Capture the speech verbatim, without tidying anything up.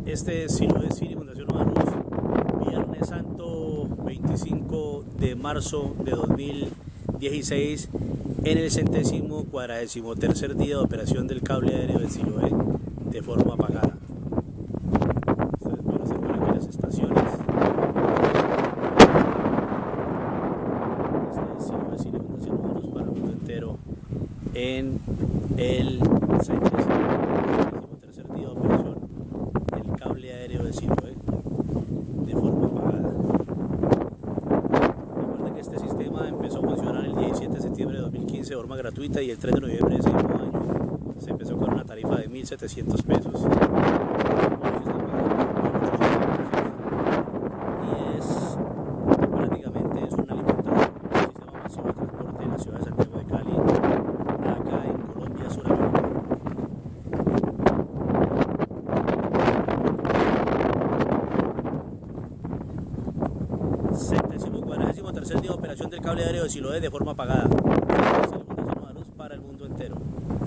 Este es Siloé City, Fundación Nueva Luz, Viernes Santo, veinticinco de marzo de dos mil dieciséis, en el centésimo cuadragésimo tercer día de operación del cable aéreo de Siloé de forma apagada. Ustedes pueden observar aquí las estaciones. Este es Siloé City, Fundación Nueva Luz para el mundo entero, en el centésimo tercer día de operación del cable aéreo de Siloé de forma apagada. Recuerden que este sistema empezó a funcionar el diecisiete de septiembre de dos mil quince de forma gratuita y el tres de noviembre de ese mismo año se empezó con una tarifa de mil setecientos pesos. Y es prácticamente es un alimentador, un sistema masivo de transporte en la ciudad de Santiago de Cali, acá en Colombia, Suramérica. Centésimo cuadragésimo tercer día de operación del cable aéreo de Siloé de forma apagada. Para el mundo entero.